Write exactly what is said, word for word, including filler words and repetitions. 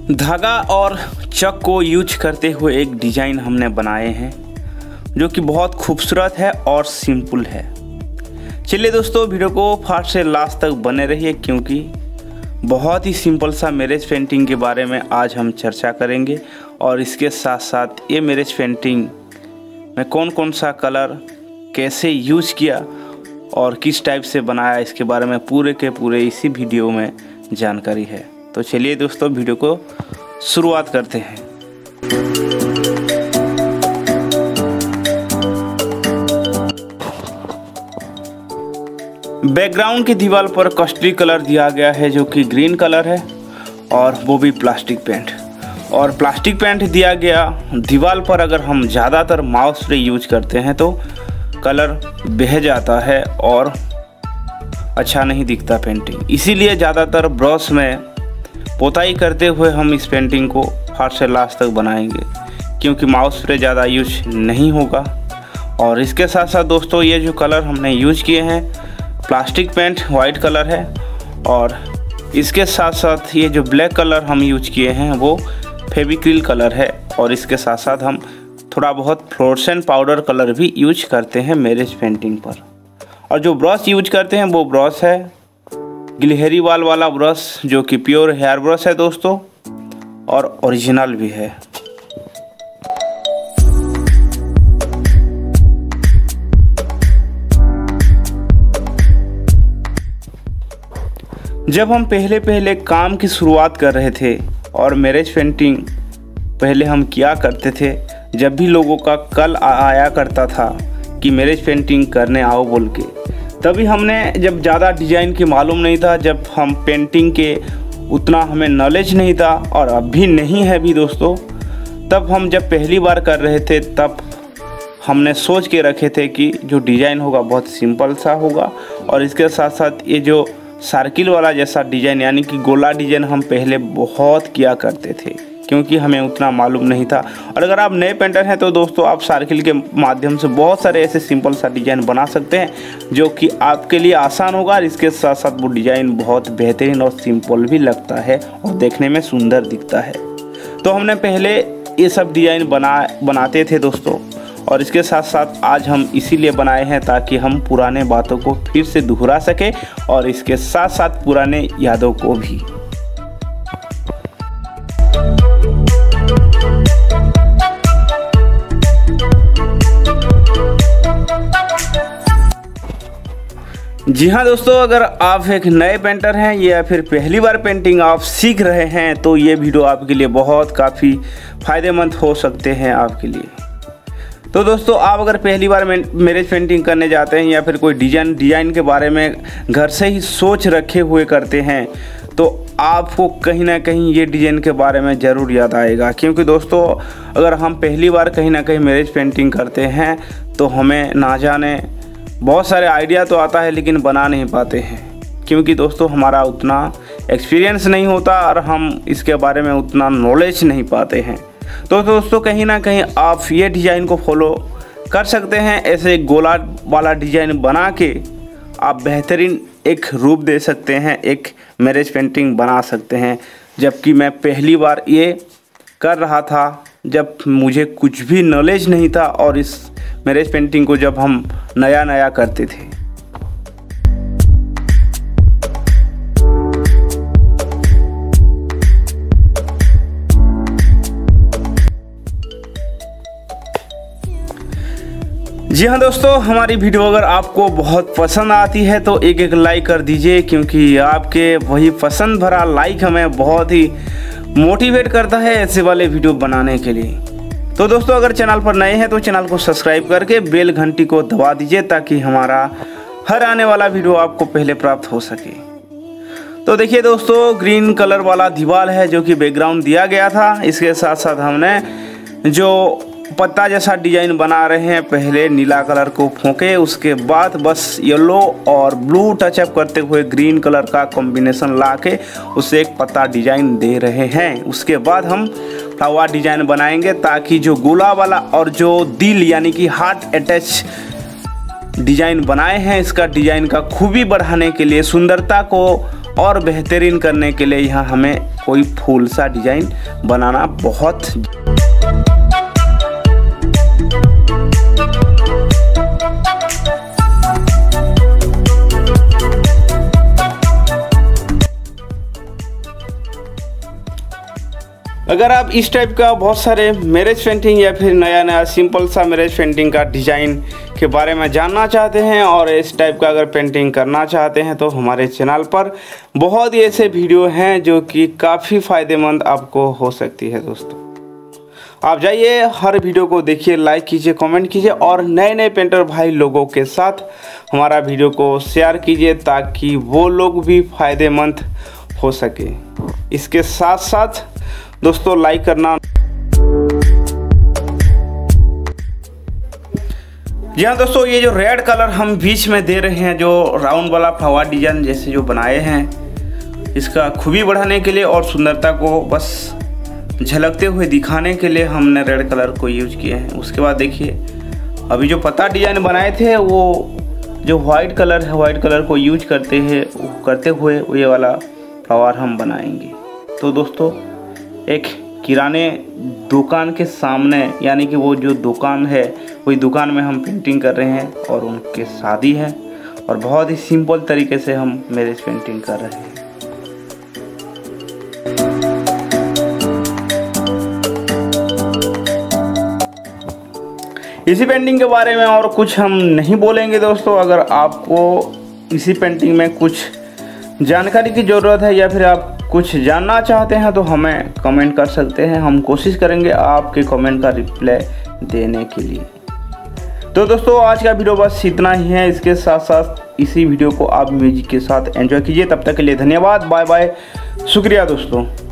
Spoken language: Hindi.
धागा और चक को यूज करते हुए एक डिज़ाइन हमने बनाए हैं जो कि बहुत खूबसूरत है और सिंपल है। चलिए दोस्तों, वीडियो को फर्स्ट से लास्ट तक बने रहिए क्योंकि बहुत ही सिंपल सा मैरिज पेंटिंग के बारे में आज हम चर्चा करेंगे और इसके साथ साथ ये मैरिज पेंटिंग में कौन कौन सा कलर कैसे यूज किया और किस टाइप से बनाया, इसके बारे में पूरे के पूरे इसी वीडियो में जानकारी है। तो चलिए दोस्तों, वीडियो को शुरुआत करते हैं। बैकग्राउंड की दीवार पर कस्टरी कलर दिया गया है जो कि ग्रीन कलर है और वो भी प्लास्टिक पेंट। और प्लास्टिक पेंट दिया गया दीवार पर अगर हम ज़्यादातर माउस स्प्रे यूज करते हैं तो कलर बह जाता है और अच्छा नहीं दिखता पेंटिंग। इसीलिए ज़्यादातर ब्रश में पोताई करते हुए हम इस पेंटिंग को फर्स्ट से लास्ट तक बनाएंगे क्योंकि माउस स्प्रे ज़्यादा यूज नहीं होगा। और इसके साथ साथ दोस्तों, ये जो कलर हमने यूज किए हैं प्लास्टिक पेंट वाइट कलर है और इसके साथ साथ ये जो ब्लैक कलर हम यूज किए हैं वो फेविक्रिल कलर है। और इसके साथ साथ हम थोड़ा बहुत फ्लोरेसेंट पाउडर कलर भी यूज करते हैं मैरिज पेंटिंग पर। और जो ब्रश यूज करते हैं वो ब्रश है गिलहरी वाल वाला ब्रश जो कि प्योर हेयर ब्रश है दोस्तों और ओरिजिनल भी है। जब हम पहले पहले काम की शुरुआत कर रहे थे और मैरिज पेंटिंग पहले हम किया करते थे, जब भी लोगों का कल आया करता था कि मैरिज पेंटिंग करने आओ बोल के, तभी हमने जब ज़्यादा डिज़ाइन की मालूम नहीं था, जब हम पेंटिंग के उतना हमें नॉलेज नहीं था और अब भी नहीं है भी दोस्तों, तब हम जब पहली बार कर रहे थे तब हमने सोच के रखे थे कि जो डिज़ाइन होगा बहुत सिंपल सा होगा। और इसके साथ साथ ये जो सर्किल वाला जैसा डिज़ाइन यानी कि गोला डिज़ाइन हम पहले बहुत किया करते थे क्योंकि हमें उतना मालूम नहीं था। और अगर आप नए पेंटर हैं तो दोस्तों आप सर्किल के माध्यम से बहुत सारे ऐसे सिंपल सा डिज़ाइन बना सकते हैं जो कि आपके लिए आसान होगा और इसके साथ साथ वो डिज़ाइन बहुत बेहतरीन और सिंपल भी लगता है और देखने में सुंदर दिखता है। तो हमने पहले ये सब डिज़ाइन बना बनाते थे दोस्तों और इसके साथ साथ आज हम इसीलिए बनाए हैं ताकि हम पुराने बातों को फिर से दोहरा सके और इसके साथ साथ पुराने यादों को भी। जी हाँ दोस्तों, अगर आप एक नए पेंटर हैं या फिर पहली बार पेंटिंग आप सीख रहे हैं तो ये वीडियो आपके लिए बहुत काफ़ी फ़ायदेमंद हो सकते हैं आपके लिए। तो दोस्तों, आप अगर पहली बार मैरिज पेंटिंग करने जाते हैं या फिर कोई डिज़ाइन डिज़ाइन के बारे में घर से ही सोच रखे हुए करते हैं तो आपको कहीं ना कहीं ये डिज़ाइन के बारे में ज़रूर याद आएगा। क्योंकि दोस्तों, अगर हम पहली बार कहीं ना कहीं मैरिज पेंटिंग करते हैं तो हमें ना जाने बहुत सारे आइडिया तो आता है लेकिन बना नहीं पाते हैं क्योंकि दोस्तों हमारा उतना एक्सपीरियंस नहीं होता और हम इसके बारे में उतना नॉलेज नहीं पाते हैं। तो दोस्तों, कहीं ना कहीं आप ये डिज़ाइन को फॉलो कर सकते हैं। ऐसे गोला वाला डिज़ाइन बना के आप बेहतरीन एक रूप दे सकते हैं, एक मैरिज पेंटिंग बना सकते हैं। जबकि मैं पहली बार ये कर रहा था जब मुझे कुछ भी नॉलेज नहीं था और इस मैरिज पेंटिंग को जब हम नया नया करते थे। जी हाँ दोस्तों, हमारी वीडियो अगर आपको बहुत पसंद आती है तो एक एक लाइक कर दीजिए क्योंकि आपके वही पसंद भरा लाइक हमें बहुत ही मोटिवेट करता है ऐसे वाले वीडियो बनाने के लिए। तो दोस्तों, अगर चैनल पर नए हैं तो चैनल को सब्सक्राइब करके बेल घंटी को दबा दीजिए ताकि हमारा हर आने वाला वीडियो आपको पहले प्राप्त हो सके। तो देखिए दोस्तों, ग्रीन कलर वाला दीवार है जो कि बैकग्राउंड दिया गया था। इसके साथ साथ हमने जो पत्ता जैसा डिजाइन बना रहे हैं, पहले नीला कलर को फूके, उसके बाद बस येलो और ब्लू टचअप करते हुए ग्रीन कलर का कॉम्बिनेशन ला के उसे एक पत्ता डिजाइन दे रहे हैं। उसके बाद हम फ्लावर डिजाइन बनाएंगे ताकि जो गोला वाला और जो दिल यानी कि हार्ट अटैच डिजाइन बनाए हैं, इसका डिजाइन का खूबी बढ़ाने के लिए, सुंदरता को और बेहतरीन करने के लिए यहाँ हमें कोई फूल सा डिज़ाइन बनाना बहुत अगर आप इस टाइप का बहुत सारे मैरिज पेंटिंग या फिर नया नया सिंपल सा मैरिज पेंटिंग का डिज़ाइन के बारे में जानना चाहते हैं और इस टाइप का अगर पेंटिंग करना चाहते हैं तो हमारे चैनल पर बहुत ही ऐसे वीडियो हैं जो कि काफ़ी फ़ायदेमंद आपको हो सकती है। दोस्तों आप जाइए, हर वीडियो को देखिए, लाइक कीजिए, कमेंट कीजिए और नए नए पेंटर भाई लोगों के साथ हमारा वीडियो को शेयर कीजिए ताकि वो लोग भी फ़ायदेमंद हो सके। इसके साथ साथ दोस्तों लाइक करना। जी हाँ दोस्तों, ये जो रेड कलर हम बीच में दे रहे हैं, जो राउंड वाला फ्लावर डिजाइन जैसे जो बनाए हैं, इसका खूबी बढ़ाने के लिए और सुंदरता को बस झलकते हुए दिखाने के लिए हमने रेड कलर को यूज किए हैं। उसके बाद देखिए, अभी जो पत्ता डिजाइन बनाए थे वो जो वाइट कलर है, वाइट कलर को यूज करते हैं करते हुए ये वाला फ्लावर हम बनाएंगे। तो दोस्तों एक किराने दुकान के सामने, यानी कि वो जो दुकान है वही दुकान में हम पेंटिंग कर रहे हैं और उनके शादी है और बहुत ही सिंपल तरीके से हम मैरिज पेंटिंग कर रहे हैं। इसी पेंटिंग के बारे में और कुछ हम नहीं बोलेंगे दोस्तों। अगर आपको इसी पेंटिंग में कुछ जानकारी की ज़रूरत है या फिर आप कुछ जानना चाहते हैं तो हमें कमेंट कर सकते हैं। हम कोशिश करेंगे आपके कमेंट का रिप्लाई देने के लिए। तो दोस्तों आज का वीडियो बस इतना ही है। इसके साथ साथ इसी वीडियो को आप म्यूजिक के साथ एंजॉय कीजिए। तब तक के लिए धन्यवाद, बाय बाय, शुक्रिया दोस्तों।